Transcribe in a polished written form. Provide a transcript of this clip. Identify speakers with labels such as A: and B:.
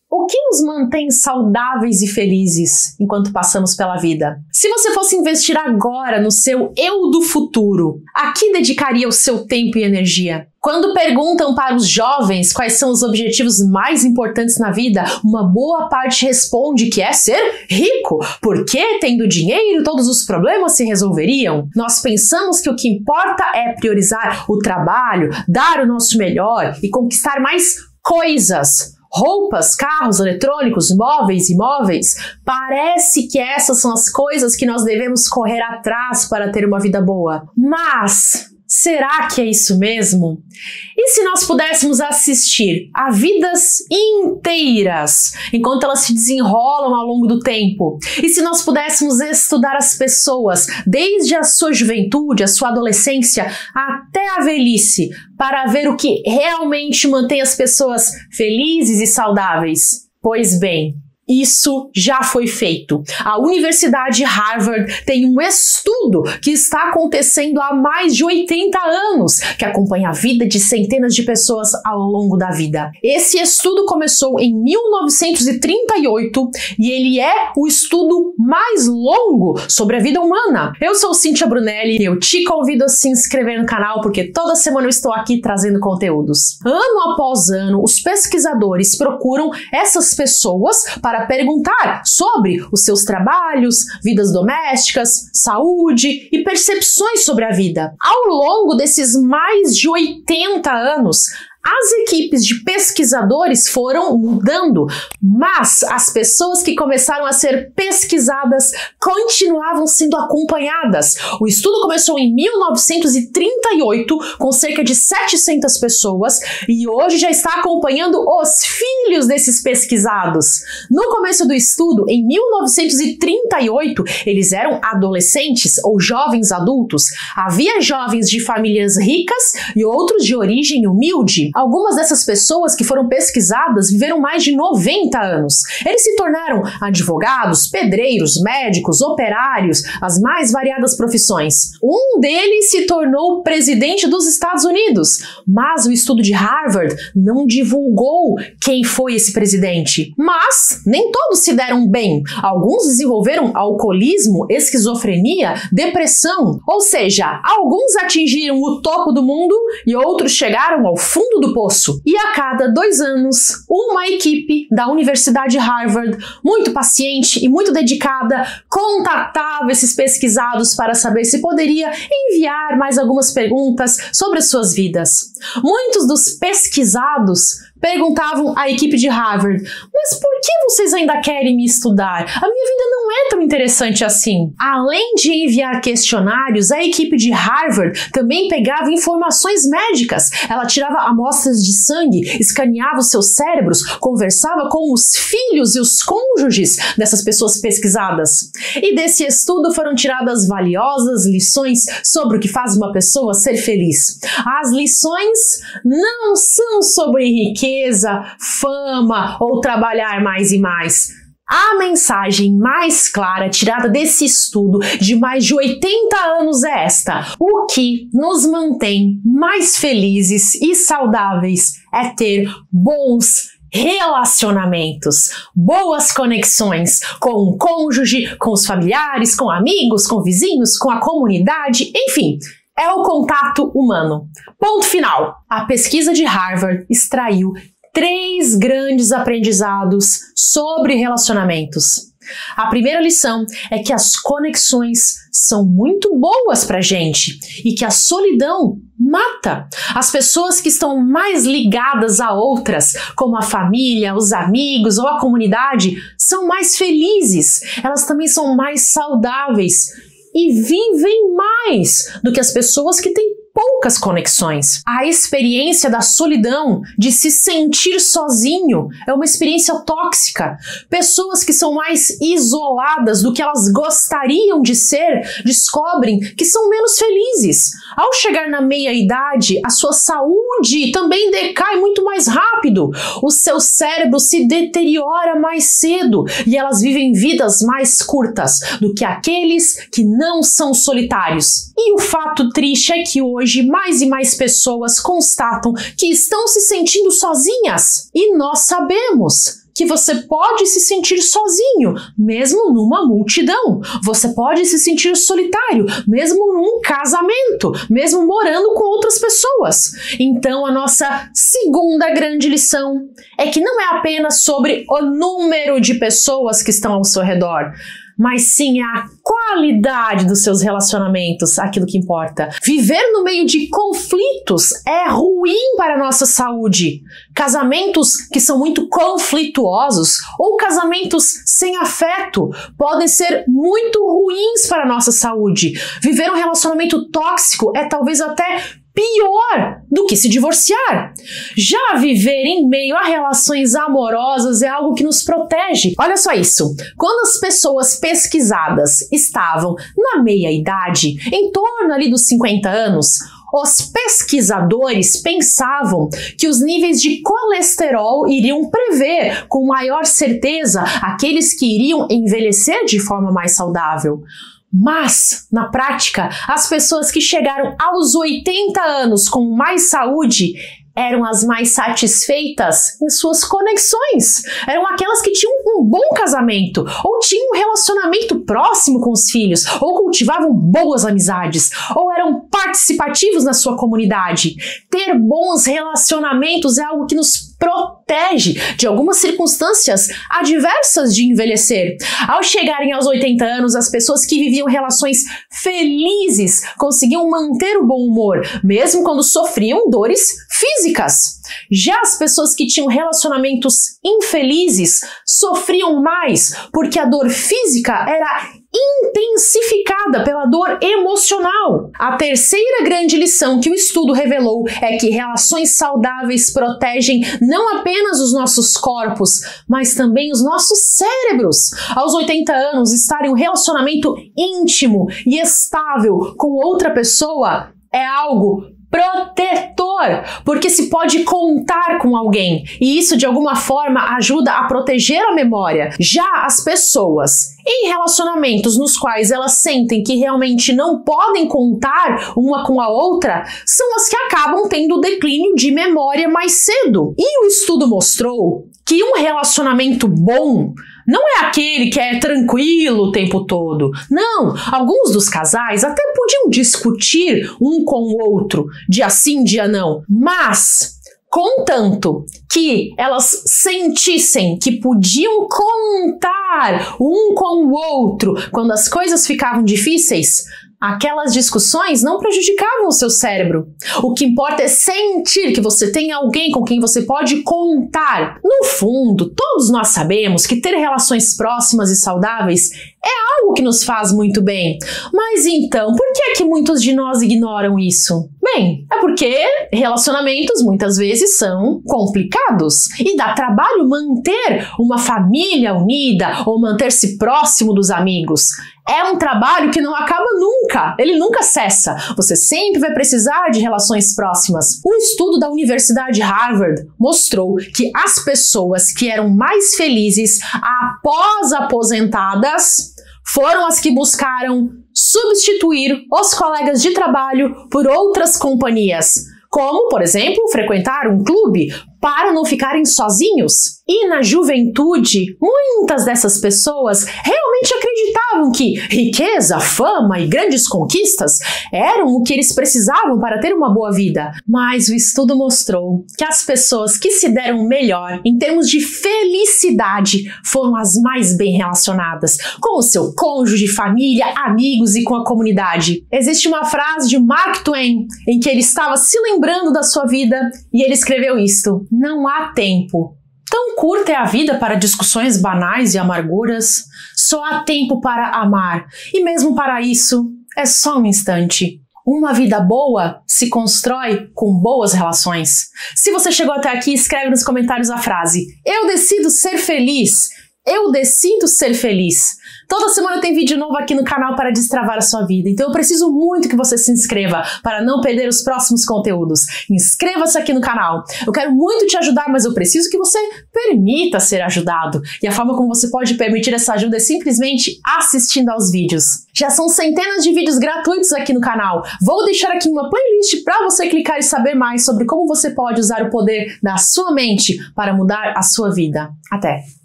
A: O que nos mantém saudáveis e felizes enquanto passamos pela vida? Se você fosse investir agora no seu eu do futuro, a que dedicaria o seu tempo e energia? Quando perguntam para os jovens quais são os objetivos mais importantes na vida, uma boa parte responde que é ser rico, porque tendo dinheiro todos os problemas se resolveriam. Nós pensamos que o que importa é priorizar o trabalho, dar o nosso melhor e conquistar mais coisas. Roupas, carros, eletrônicos, móveis, imóveis. Parece que essas são as coisas que nós devemos correr atrás para ter uma vida boa. Mas será que é isso mesmo? E se nós pudéssemos assistir a vidas inteiras enquanto elas se desenrolam ao longo do tempo? E se nós pudéssemos estudar as pessoas desde a sua juventude, a sua adolescência até a velhice, para ver o que realmente mantém as pessoas felizes e saudáveis? Pois bem, isso já foi feito. A Universidade Harvard tem um estudo que está acontecendo há mais de 80 anos, que acompanha a vida de centenas de pessoas ao longo da vida. Esse estudo começou em 1938 e ele é o estudo mais longo sobre a vida humana. Eu sou Cíntia Brunelli e eu te convido a se inscrever no canal porque toda semana eu estou aqui trazendo conteúdos. Ano após ano, os pesquisadores procuram essas pessoas para perguntar sobre os seus trabalhos, vidas domésticas, saúde e percepções sobre a vida. Ao longo desses mais de 80 anos, as equipes de pesquisadores foram mudando, mas as pessoas que começaram a ser pesquisadas continuavam sendo acompanhadas. O estudo começou em 1938 com cerca de 700 pessoas e hoje já está acompanhando os filhos desses pesquisados. No começo do estudo, em 1938, eles eram adolescentes ou jovens adultos. Havia jovens de famílias ricas e outros de origem humilde. Algumas dessas pessoas que foram pesquisadas viveram mais de 90 anos. Eles se tornaram advogados, pedreiros, médicos, operários, as mais variadas profissões. Um deles se tornou presidente dos Estados Unidos, mas o estudo de Harvard não divulgou quem foi esse presidente. Mas nem todos se deram bem. Alguns desenvolveram alcoolismo, esquizofrenia, depressão. Ou seja, alguns atingiram o topo do mundo e outros chegaram ao fundo do poço. E a cada 2 anos, uma equipe da Universidade Harvard, muito paciente e muito dedicada, contatava esses pesquisados para saber se poderia enviar mais algumas perguntas sobre as suas vidas. Muitos dos pesquisados perguntavam à equipe de Harvard: mas por que vocês ainda querem me estudar? A minha vida não é tão interessante assim. Além de enviar questionários, a equipe de Harvard também pegava informações médicas. Ela tirava amostras de sangue, escaneava os seus cérebros, conversava com os filhos e os cônjuges dessas pessoas pesquisadas. E desse estudo foram tiradas valiosas lições sobre o que faz uma pessoa ser feliz. As lições não são sobre riqueza, fama ou trabalhar mais e mais. A mensagem mais clara tirada desse estudo de mais de 80 anos é esta: o que nos mantém mais felizes e saudáveis é ter bons relacionamentos, boas conexões com o cônjuge, com os familiares, com amigos, com vizinhos, com a comunidade, enfim. É o contato humano. Ponto final. A pesquisa de Harvard extraiu 3 grandes aprendizados sobre relacionamentos. A primeira lição é que as conexões são muito boas pra gente e que a solidão mata. As pessoas que estão mais ligadas a outras, como a família, os amigos ou a comunidade, são mais felizes. Elas também são mais saudáveis e vivem mais do que as pessoas que têm poucas conexões. A experiência da solidão, de se sentir sozinho, é uma experiência tóxica. Pessoas que são mais isoladas do que elas gostariam de ser, descobrem que são menos felizes. Ao chegar na meia-idade, a sua saúde também decai muito mais rápido. O seu cérebro se deteriora mais cedo e elas vivem vidas mais curtas do que aqueles que não são solitários. E o fato triste é que hoje mais e mais pessoas constatam que estão se sentindo sozinhas. E nós sabemos que você pode se sentir sozinho, mesmo numa multidão. Você pode se sentir solitário, mesmo num casamento, mesmo morando com outras pessoas. Então, a nossa segunda grande lição é que não é apenas sobre o número de pessoas que estão ao seu redor, mas sim a qualidade dos seus relacionamentos, aquilo que importa. Viver no meio de conflitos é ruim para a nossa saúde. Casamentos que são muito conflituosos ou casamentos sem afeto podem ser muito ruins para a nossa saúde. Viver um relacionamento tóxico é talvez até pior do que se divorciar. Já viver em meio a relações amorosas é algo que nos protege. Olha só isso. Quando as pessoas pesquisadas estavam na meia-idade, em torno ali dos 50 anos, os pesquisadores pensavam que os níveis de colesterol iriam prever com maior certeza aqueles que iriam envelhecer de forma mais saudável. Mas, na prática, as pessoas que chegaram aos 80 anos com mais saúde eram as mais satisfeitas em suas conexões. Eram aquelas que tinham um bom casamento, ou tinham um relacionamento próximo com os filhos, ou cultivavam boas amizades, ou eram participativos na sua comunidade. Ter bons relacionamentos é algo que nos protege de algumas circunstâncias adversas de envelhecer. Ao chegarem aos 80 anos, as pessoas que viviam relações felizes conseguiam manter o bom humor, mesmo quando sofriam dores físicas. Já as pessoas que tinham relacionamentos infelizes sofriam mais, porque a dor física era intensificada pela dor emocional. A terceira grande lição que o estudo revelou é que relações saudáveis protegem não apenas os nossos corpos, mas também os nossos cérebros. Aos 80 anos, estar em um relacionamento íntimo e estável com outra pessoa é algo protetor, porque se pode contar com alguém e isso de alguma forma ajuda a proteger a memória. Já as pessoas em relacionamentos nos quais elas sentem que realmente não podem contar uma com a outra são as que acabam tendo declínio de memória mais cedo. E o estudo mostrou que um relacionamento bom não é aquele que é tranquilo o tempo todo. Não, alguns dos casais até podiam discutir um com o outro, dia sim, dia não, mas contanto que elas sentissem que podiam contar um com o outro quando as coisas ficavam difíceis, aquelas discussões não prejudicavam o seu cérebro. O que importa é sentir que você tem alguém com quem você pode contar. No fundo, todos nós sabemos que ter relações próximas e saudáveis é algo que nos faz muito bem. Mas então, por que é que muitos de nós ignoram isso? Bem, é porque relacionamentos muitas vezes são complicados e dá trabalho manter uma família unida ou manter-se próximo dos amigos. É um trabalho que não acaba nunca, ele nunca cessa. Você sempre vai precisar de relações próximas. Um estudo da Universidade Harvard mostrou que as pessoas que eram mais felizes após aposentadas foram as que buscaram substituir os colegas de trabalho por outras companhias, como, por exemplo, frequentar um clube para não ficarem sozinhos. E na juventude, muitas dessas pessoas realmente acreditavam que riqueza, fama e grandes conquistas eram o que eles precisavam para ter uma boa vida. Mas o estudo mostrou que as pessoas que se deram melhor em termos de felicidade foram as mais bem relacionadas, com o seu cônjuge, família, amigos e com a comunidade. Existe uma frase de Mark Twain em que ele estava se lembrando da sua vida e ele escreveu isto: não há tempo. Tão curta é a vida para discussões banais e amarguras. Só há tempo para amar. E mesmo para isso, é só um instante. Uma vida boa se constrói com boas relações. Se você chegou até aqui, escreve nos comentários a frase: eu decido ser feliz. Eu decido ser feliz. Toda semana tem vídeo novo aqui no canal para destravar a sua vida, então eu preciso muito que você se inscreva para não perder os próximos conteúdos. Inscreva-se aqui no canal. Eu quero muito te ajudar, mas eu preciso que você permita ser ajudado. E a forma como você pode permitir essa ajuda é simplesmente assistindo aos vídeos. Já são centenas de vídeos gratuitos aqui no canal. Vou deixar aqui uma playlist para você clicar e saber mais sobre como você pode usar o poder da sua mente para mudar a sua vida. Até!